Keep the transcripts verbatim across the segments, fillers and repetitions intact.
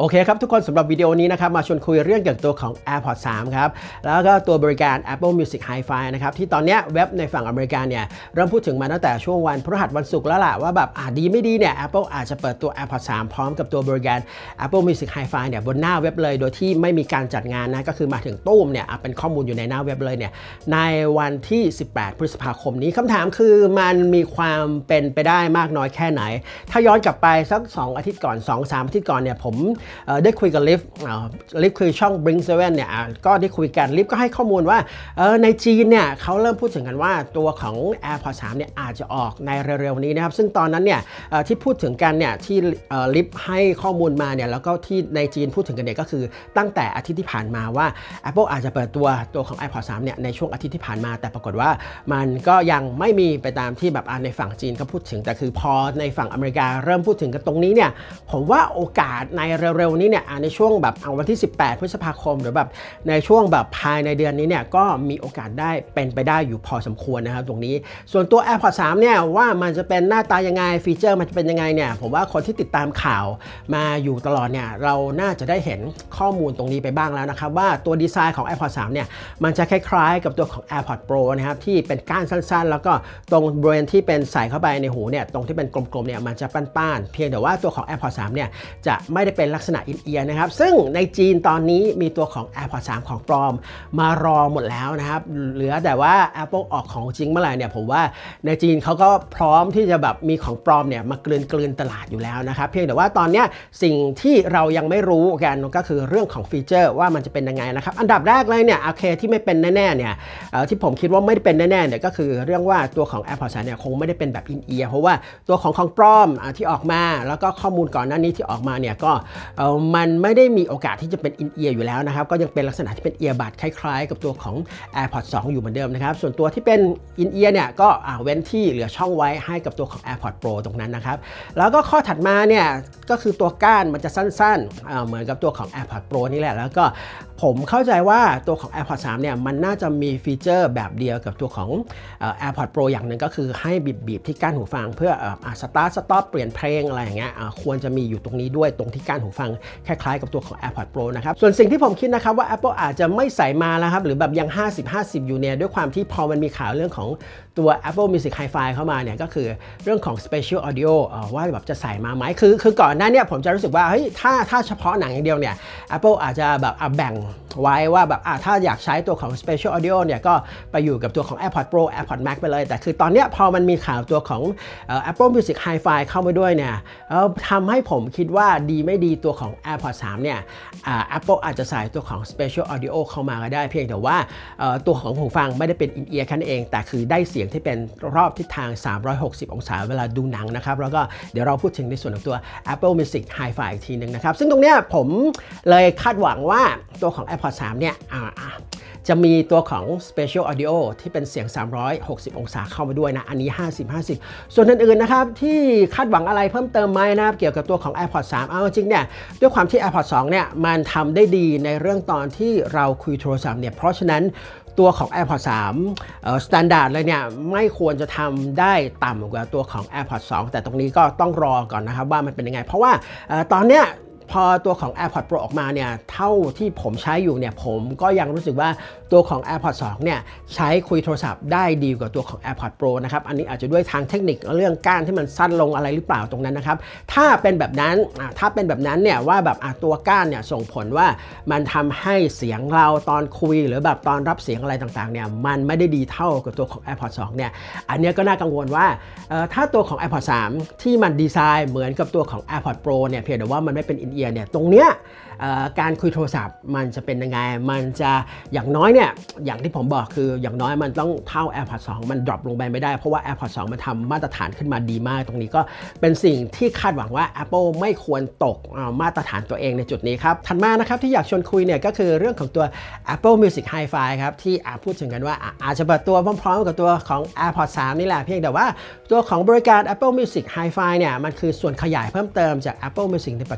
โอเคครับทุกคนสำหรับวิดีโอนี้นะครับมาชวนคุยเรื่องเกี่ยวกับตัวของ AirPods สาม ครับแล้วก็ตัวบริการ Apple Music Hi-Fi นะครับที่ตอนนี้เว็บในฝั่งอเมริกาเนี่ยเริ่มพูดถึงมาตั้งแต่ช่วงวันพฤหัสวันศุกร์แล้วล่ะว่าแบบอ่ะดีไม่ดีเนี่ย Apple อาจจะเปิดตัว AirPods สาม พร้อมกับตัวบริการ Apple Music Hi-Fi เนี่ยบนหน้าเว็บเลยโดยที่ไม่มีการจัดงานนะก็คือมาถึงตู้มเนี่ยเป็นข้อมูลอยู่ในหน้าเว็บเลยเนี่ยในวันที่สิบแปดพฤษภาคมนี้คำถามคือมันมีความเป็นไปได้มากน้อยแค่ไหนถ้าย้อนกลับไปสักสองอาทิตย์ก่อน สองถึงสาม อาทิตย์ก่อนเนี่ยผมได้คุยกับลิฟลิฟคือช่อง Blink เซเว่นเนี่ยก็ได้คุยกันลิฟก็ให้ข้อมูลว่าในจีนเนี่ยเขาเริ่มพูดถึงกันว่าตัวของ AirPods สามเนี่ยอาจจะออกในเร็วๆนี้นะครับซึ่งตอนนั้นเนี่ยที่พูดถึงกันเนี่ยที่ลิฟให้ข้อมูลมาเนี่ยแล้วก็ที่ในจีนพูดถึงกันเนี่ยก็คือตั้งแต่อาทิตย์ที่ผ่านมาว่า Apple อาจจะเปิดตัวตัวของ AirPods สามเนี่ยในช่วงอาทิตย์ที่ผ่านมาแต่ปรากฏว่ามันก็ยังไม่มีไปตามที่แบบในฝั่งจีนก็พูดถึงแต่คือพอในฝั่งอเมริกาเริ่มพูดถึงกันตรงนี้เนี่ยผมว่าโอกาสในเร็วๆนี้เนี่ยในช่วงแบบเอาวันที่สิบแปดพฤษภาคมหรือแบบในช่วงแบบภายในเดือนนี้เนี่ยก็มีโอกาสได้เป็นไปได้อยู่พอสมควรนะครับตรงนี้ส่วนตัว AirPods สามเนี่ยว่ามันจะเป็นหน้าตายังไงฟีเจอร์มันจะเป็นยังไงเนี่ยผมว่าคนที่ติดตามข่าวมาอยู่ตลอดเนี่ยเราน่าจะได้เห็นข้อมูลตรงนี้ไปบ้างแล้วนะครับว่าตัวดีไซน์ของ AirPods สามเนี่ยมันจะคล้ายๆกับตัวของ AirPods Pro นะครับที่เป็นก้านสั้นๆแล้วก็ตรงบริเวณที่เป็นใส่เข้าไปในหูเนี่ยตรงที่เป็นกลมๆเนี่ยมันจะป้านๆเพียงแต่ว่าตัวของ AirPods สามเนี่ยจะไม่ได้เป็นลักษณะอินเอียร์นะครับซึ่งในจีนตอนนี้มีตัวของ AirPods สาม ของปลอมมารอหมดแล้วนะครับเหลือแต่ว่า Apple ออกของจริงเมื่อไหร่เนี่ยผมว่าในจีนเขาก็พร้อมที่จะแบบมีของปลอมเนี่ยมากลืนกลืนตลาดอยู่แล้วนะครับเพียงแต่ว่าตอนนี้สิ่งที่เรายังไม่รู้กันก็คือเรื่องของฟีเจอร์ว่ามันจะเป็นยังไงนะครับอันดับแรกเลยเนี่ยโอเคที่ไม่เป็นแน่ๆเนี่ยที่ผมคิดว่าไม่ได้เป็นแน่ๆเนี่ยก็คือเรื่องว่าตัวของ AirPods สามเนี่ยคงไม่ได้เป็นแบบอินเอียร์เพราะว่าตัวของของปลอมที่ออกมาแล้วก็ข้อมูลก่อนหน้านี้ที่ออกมาเนี่ยก็มันไม่ได้มีโอกาสที่จะเป็นอินเอียร์อยู่แล้วนะครับก็ยังเป็นลักษณะที่เป็นเอียร์บัดคล้ายๆกับตัวของ AirPods สอง อยู่เหมือนเดิมนะครับส่วนตัวที่เป็นอินเอียร์เนี่ยก็เว้นที่เหลือช่องไว้ให้กับตัวของ AirPods Pro ตรงนั้นนะครับแล้วก็ข้อถัดมาเนี่ยก็คือตัวก้านมันจะสั้นๆเหมือนกับตัวของ AirPods Pro นี่แหละแล้วก็ผมเข้าใจว่าตัวของ AirPods สามเนี่ยมันน่าจะมีฟีเจอร์แบบเดียวกับตัวของ AirPods Pro อย่างหนึ่งก็คือให้บีบๆที่ก้านหูฟังเพื่อสตาร์ทสต็อปเปลี่ยนเพลงอะไรอย่างเงี้ยควรจะมีอยู่ตรงนี้ด้วยตรงที่ก้านหูฟังคล้ายๆกับตัวของ AirPods Pro นะครับส่วนสิ่งที่ผมคิดนะครับว่า Apple อาจจะไม่ใส่มาแล้วครับหรือแบบยัง ห้าสิบ ห้าสิบ อยู่เนี่ยด้วยความที่พอมันมีข่าวเรื่องของตัว Apple Music Hi-Fi เข้ามาเนี่ยก็คือเรื่องของ Spatial Audio ว่าแบบจะใส่มาไหมคือคือก่อนหน้านี้ผมจะรู้สึกว่าเฮ้ยถ้าถ้าเฉพาะหนังอย่างเดียวเนี่ย Apple อาจจะแบบแบ่งไว้ว่าแบบถ้าอยากใช้ตัวของ Spatial Audio เนี่ยก็ไปอยู่กับตัวของ AirPods Pro AirPods Max ไปเลยแต่คือตอนนี้พอมันมีข่าวตัวของ Apple Music Hi-Fi เข้ามาด้วยเนี่ยทำให้ผมคิดว่าดีไม่ดีตัวของ AirPods สามเนี่ย Apple อาจจะใส่ตัวของ Spatial Audio เข้ามาก็ได้เพียงแต่ว่าตัวของหูฟังไม่ได้เป็นอินเอียร์แค่นั้นเองแต่คือได้เสียงที่เป็นรอบทิศทางสามร้อยหกสิบองศาเวลาดูหนังนะครับแล้วก็เดี๋ยวเราพูดถึงในส่วนของตัว Apple Music Hi-Fi อีกทีนึงนะครับซึ่งตรงเนี้ยผมเลยคาดหวังว่าตัวของ AirPods สามเนี่ยจะมีตัวของ Spatial Audio ที่เป็นเสียงสามร้อยหกสิบองศาเข้ามาด้วยนะอันนี้ ห้าสิบ ห้าสิบ ส่วนอื่นๆนะครับที่คาดหวังอะไรเพิ่มเติมไหมนะครับเกี่ยวกับตัวของ AirPods สามเอาจริงเนี่ยด้วยความที่ AirPods สองเนี่ยมันทำได้ดีในเรื่องตอนที่เราคุยโทรศัพท์เนี่ยเพราะฉะนั้นตัวของ AirPods สามเอ่อ standard เลยเนี่ยไม่ควรจะทำได้ต่ำกว่าตัวของ AirPods สองแต่ตรงนี้ก็ต้องรอก่อนนะครับว่ามันเป็นยังไงเพราะว่าตอนเนี้ยพอตัวของ AirPods Pro ออกมาเนี่ยเท่าที่ผมใช้อยู่เนี่ยผมก็ยังรู้สึกว่าตัวของ AirPods สองเนี่ยใช้คุยโทรศัพท์ได้ดีกว่าตัวของ AirPods Pro นะครับอันนี้อาจจะด้วยทางเทคนิคเรื่องก้านที่มันสั้นลงอะไรหรือเปล่าตรงนั้นนะครับถ้าเป็นแบบนั้นถ้าเป็นแบบนั้นเนี่ยว่าแบบตัวก้านเนี่ยส่งผลว่ามันทำให้เสียงเราตอนคุยหรือแบบตอนรับเสียงอะไรต่างๆเนี่ยมันไม่ได้ดีเท่ากับตัวของ AirPods สองเนี่ยอันนี้ก็น่ากังวลว่าถ้าตัวของ AirPods สามที่มันดีไซน์เหมือนกับตัวของ AirPods Pro เนี่ยเพียงแต่ว่ามันไม่เป็นอินเอียร์เนี่ยตรงเนี้ยการคุยโทรศัพท์มันจะเป็นยังไงมันจะอย่างน้อยเนี่ยอย่างที่ผมบอกคืออย่างน้อยมันต้องเท่า AirPods สองมันดรอปลงไปไม่ได้เพราะว่า AirPods สองมันทำมาตรฐานขึ้นมาดีมากตรงนี้ก็เป็นสิ่งที่คาดหวังว่า Apple ไม่ควรตกมาตรฐานตัวเองในจุดนี้ครับถัดมานะครับที่อยากชวนคุยเนี่ยก็คือเรื่องของตัว Apple Music Hi-Fi ครับที่พูดถึงกันว่าอาจจะเปิดตัวพร้อมๆกับตัวของ AirPods สามนี่แหละเพียงแต่ว่าตัวของบริการ Apple Music Hi-Fi เนี่ยมันคือส่วนขยายเพิ่มเติมจาก Apple Music ในปัจจุบันนะครับ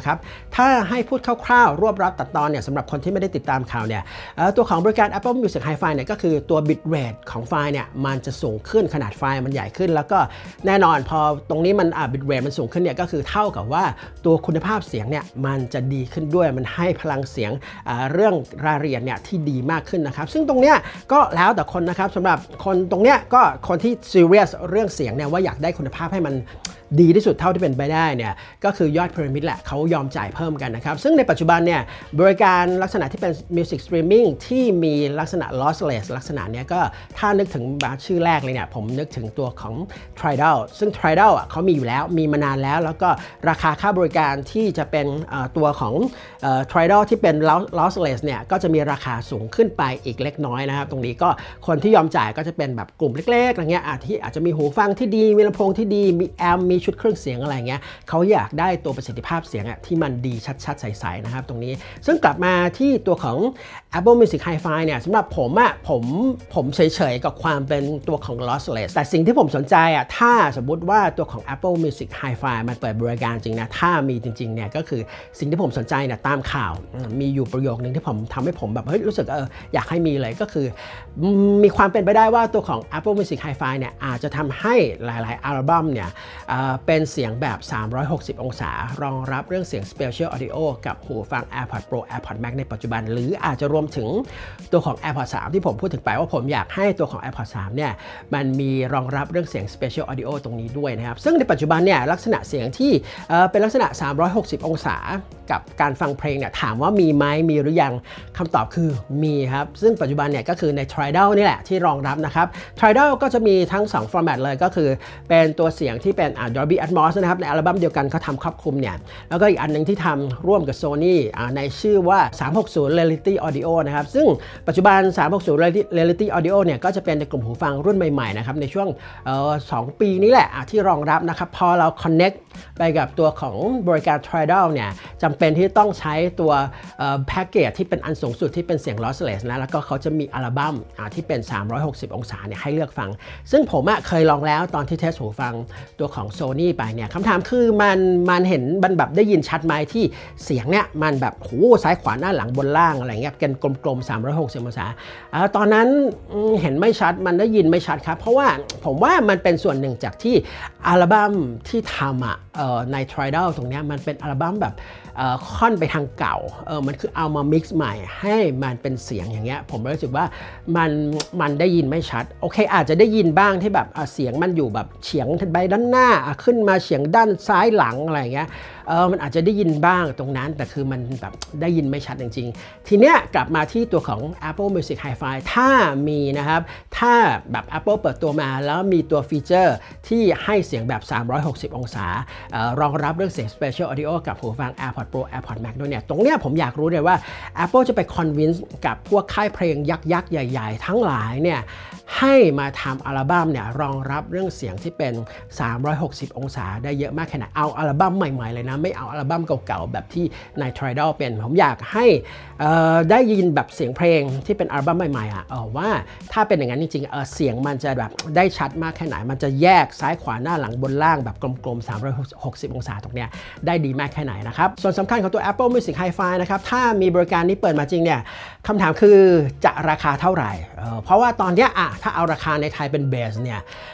นะครับถ้าให้พูดคร่าวๆรวบรัดตัดตอนเนี่ยสำหรับคนที่ไม่ได้ติดตามข่าวเนี่ยตัวของบริการ Apple Music Hi-Fi เนี่ยก็คือตัว bit rate ของไฟล์เนี่ยมันจะสูงขึ้นขนาดไฟล์มันใหญ่ขึ้นแล้วก็แน่นอนพอตรงนี้มันอ่า bit rate มันสูงขึ้นเนี่ยก็คือเท่ากับว่าตัวคุณภาพเสียงเนี่ยมันจะดีขึ้นด้วยมันให้พลังเสียงเรื่องรายละเอียดเนี่ยที่ดีมากขึ้นนะครับซึ่งตรงเนี้ยก็แล้วแต่คนนะครับสำหรับคนตรงเนี้ยก็คนที่ serious เรื่องเสียงเนี่ยว่าอยากได้คุณภาพให้มันดีที่สุดเท่าที่เป็นไปได้เนี่ยก็คือยอดพีระมิดแหละเขายอมจ่ายเพิ่มกันนะครับซึ่งในปัจจุบันเนี่ยบริการลักษณะที่เป็น Music Streaming ที่มีลักษณะ lossless ลักษณะเนี้ยก็ถ้านึกถึงชื่อแรกเลยเนี่ยผมนึกถึงตัวของ Tidal ซึ่ง Tidal อ่ะเขามีอยู่แล้วมีมานานแล้วแล้วก็ราคาค่าบริการที่จะเป็นตัวของ Tidal ที่เป็น lossless เนี่ยก็จะมีราคาสูงขึ้นไปอีกเล็กน้อยนะครับตรงนี้ก็คนที่ยอมจ่ายก็จะเป็นแบบกลุ่มเล็กๆอะไรเงี้ยที่อาจจะมีหูฟังที่ดีมีลำโพงที่ดีมีแอมมีชุดเครื่องเสียงอะไรเงี้ยเขาอยากได้ตัวประสิทธิภาพเสียงอะที่มันดีชัดๆใสๆนะครับตรงนี้ซึ่งกลับมาที่ตัวของ Apple Music Hi-Fi เนี่ยสำหรับผมอะผมผมเฉยๆกับความเป็นตัวของ lossless แต่สิ่งที่ผมสนใจอะถ้าสมมุติว่าตัวของ Apple Music Hi-Fi มันเปิดบริการจริงนะถ้ามีจริงๆเนี่ยก็คือสิ่งที่ผมสนใจเนี่ยตามข่าวมีอยู่ประโยคนึงที่ผมทำให้ผมแบบเฮ้ยรู้สึกเอออยากให้มีเลยก็คือมีความเป็นไปได้ว่าตัวของ Apple Music Hi-Fi เนี่ยอาจจะทำให้หลายๆอัลบั้มเนี่ยเป็นเสียงแบบสามร้อยหกสิบองศารองรับเรื่องเสียง Spatial Audio กับหูฟัง AirPods Pro AirPods Max ในปัจจุบันหรืออาจจะรวมถึงตัวของ AirPods สามที่ผมพูดถึงไปว่าผมอยากให้ตัวของ AirPods สามเนี่ยมันมีรองรับเรื่องเสียง Spatial Audio ตรงนี้ด้วยนะครับซึ่งในปัจจุบันเนี่ยลักษณะเสียงที่เป็นลักษณะสามร้อยหกสิบองศากับการฟังเพลงเนี่ยถามว่ามีไหมมีหรือยังคำตอบคือมีครับซึ่งปัจจุบันเนี่ยก็คือใน Tidal นี่แหละที่รองรับนะครับ Tidal ก็จะมีทั้งสอง format เลยก็คือเป็นตัวเสียงที่เป็น Dolby Atmos นะครับในอัลบั้มเดียวกันเขาทำครอบคลุมเนี่ยแล้วก็อีกอันนึงที่ทำร่วมกับ Sony ในชื่อว่าสามหกศูนย์ Reality Audio นะครับซึ่งปัจจุบันสามหกศูนย์ Reality Audio เนี่ยก็จะเป็นในกลุ่มหูฟังรุ่นใหม่ๆนะครับในช่วงสองปีนี้แหละที่รองรับนะครับพอเรา connect ไปกับตัวของบริการ Tidal เนี่ยจำเป็นที่ต้องใช้ตัวแพ็กเกจที่เป็นอันสูงสุดที่เป็นเสียง lossless นะแล้วก็เขาจะมีอัลบั้มที่เป็นสามร้อยหกสิบองศาเนี่ยให้เลือกฟังซึ่งผมอะเคยลองแล้วตอนที่เทสหูฟังตัวของ Sony ไปเนี่ยคำถามคือมันมันเห็นมันแบบได้ยินชัดไหมที่เสียงเนี่ยมันแบบโหซ้ายขวาหน้าหลังบนล่างอะไรเงี้ยกันกลมๆสามร้อยหกสิบองศาตอนนั้นเห็นไม่ชัดมันได้ยินไม่ชัดครับเพราะว่าผมว่ามันเป็นส่วนหนึ่งจากที่อัลบั้มที่ทำอะใน Tidal ตรงนี้มันเป็นอัลบั้มแบบค่อนไปทางเก่าเออมันคือเอามา mix ใหม่ให้มันเป็นเสียงอย่างเงี้ยผมรู้สึกว่ามันมันได้ยินไม่ชัดโอเคอาจจะได้ยินบ้างที่แบบเสียงมันอยู่แบบเฉียงไปด้านหน้าขึ้นมาเฉียงด้านซ้ายหลังอะไรเงี้ยเออมันอาจจะได้ยินบ้างตรงนั้นแต่คือมันแบบได้ยินไม่ชัดจริงๆทีเนี้ยกลับมาที่ตัวของ Apple Music Hi-Fi ถ้ามีนะครับถ้าแบบ Apple เปิดตัวมาแล้วมีตัวฟีเจอร์ที่ให้เสียงแบบสามร้อยหกสิบองศารองรับเรื่องเสียง Spatial Audio กับหูฟัง AirPods Pro AirPods Max ด้วยเนี่ยตรงเนี้ยผมอยากรู้เลยว่า Apple จะไป convince กับพวกค่ายเพลงยักษ์ๆใหญ่ๆทั้งหลายเนี่ยให้มาทำอัลบั้มเนี่ยรองรับเรื่องเสียงที่เป็นสามร้อยหกสิบองศาได้เยอะมากแค่ไหนเอาอัลบั้มใหม่ๆเลยนะไม่เอาอัลบั้มเก่าๆแบบที่ใน Tidal เป็นผมอยากให้ได้ยินแบบเสียงเพลงที่เป็นอัลบั้มใหม่ๆอ่ะว่าถ้าเป็นอย่างนั้นจริงๆ เ, เสียงมันจะแบบได้ชัดมากแค่ไหนมันจะแยกซ้ายขวาหน้าหลังบนล่างแบบกลมๆสามร้อยหกสิบองศาตรงเนี้ยได้ดีมากแค่ไหนนะครับส่วนสำคัญของตัว Apple Music Hi-Fi นะครับถ้ามีบริการนี้เปิดมาจริงเนี่ยคำถามคือจะราคาเท่าไหร่เ, เพราะว่าตอนนี้อ่ะถ้าเอาราคาในไทยเป็นเบสเนี่ย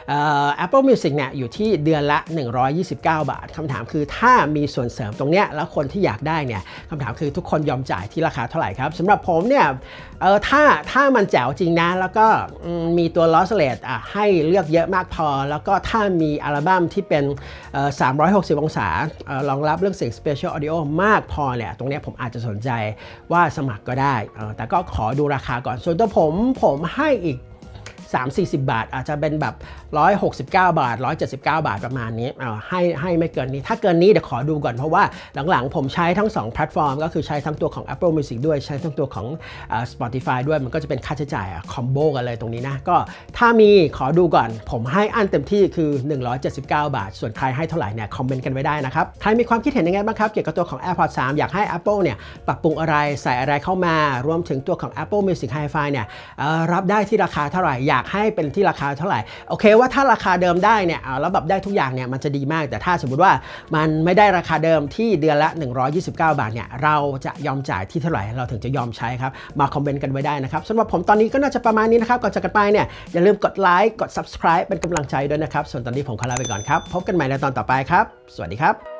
Apple Music เนี่ยอยู่ที่เดือนละหนึ่งร้อยยี่สิบเก้าบาทคำถามคือถ้ามีส่วนเสริมตรงเนี้ยแล้วคนที่อยากได้เนี่ยคำถามคือทุกคนยอมจ่ายที่ราคาเท่าไหร่ครับสำหรับผมเนี่ยเออถ้าถ้ามันแจ๋วจริงนะแล้วก็มีตัว lossless อ่ะให้เลือกเยอะมากพอแล้วก็ถ้ามีอัลบั้มที่เป็นสามร้อยหกสิบองศารองรับเรื่องเสียง Spatial Audio มากพอเนี่ยตรงนี้ผมอาจจะสนใจว่าสมัครก็ได้แต่ก็ขอดูราคาก่อนส่วนตัวผมผมให้อีกสามสี่สิบบาทอาจจะเป็นแบบหนึ่งร้อยหกสิบเก้าบาทหนึ่งร้อยเจ็ดสิบเก้าบาทประมาณนี้ให้ให้ไม่เกินนี้ถ้าเกินนี้เดี๋ยวขอดูก่อนเพราะว่าหลังๆผมใช้ทั้งสองแพลตฟอร์มก็คือใช้ทั้งตัวของ Apple Music ด้วยใช้ทั้งตัวของ Spotify ด้วยมันก็จะเป็นค่าใช้จ่ายคอมโบกันเลยตรงนี้นะก็ถ้ามีขอดูก่อนผมให้อันเต็มที่คือหนึ่งร้อยเจ็ดสิบเก้าบาทส่วนใครให้เท่าไหร่เนี่ยคอมเมนต์กันไว้ได้นะครับใครมีความคิดเห็นยังไงบ้างครับเกี่ยวกับตัวของ AirPods สามอยากให้ Apple เนี่ยปรับปรุงอะไรใส่อะไรเข้ามารวมถึงตัวของ Apple Music Hi-Fi เนี่ยรับได้ที่ราคาเท่าไหร่อยากากให้เป็นที่ราคาเท่าไหร่โอเคว่าถ้าราคาเดิมได้เนี่ยเอาแล้วแบบได้ทุกอย่างเนี่ยมันจะดีมากแต่ถ้าสมมุติว่ามันไม่ได้ราคาเดิมที่เดือนละหนึ่งร้อยยี่สิบเก้าบาทเนี่ยเราจะยอมจ่ายที่เท่าไหร่เราถึงจะยอมใช้ครับมาคอมเมนต์กันไว้ได้นะครับสำหรับผมตอนนี้ก็น่าจะประมาณนี้นะครับก่อนจากกันไปเนี่ยอย่าลืมกดไลค์กด ซับสไครบ์ เป็นกำลังใจด้วยนะครับส่วนตอนนี้ผมขอลาไปก่อนครับพบกันใหม่ในตอนต่อไปครับสวัสดีครับ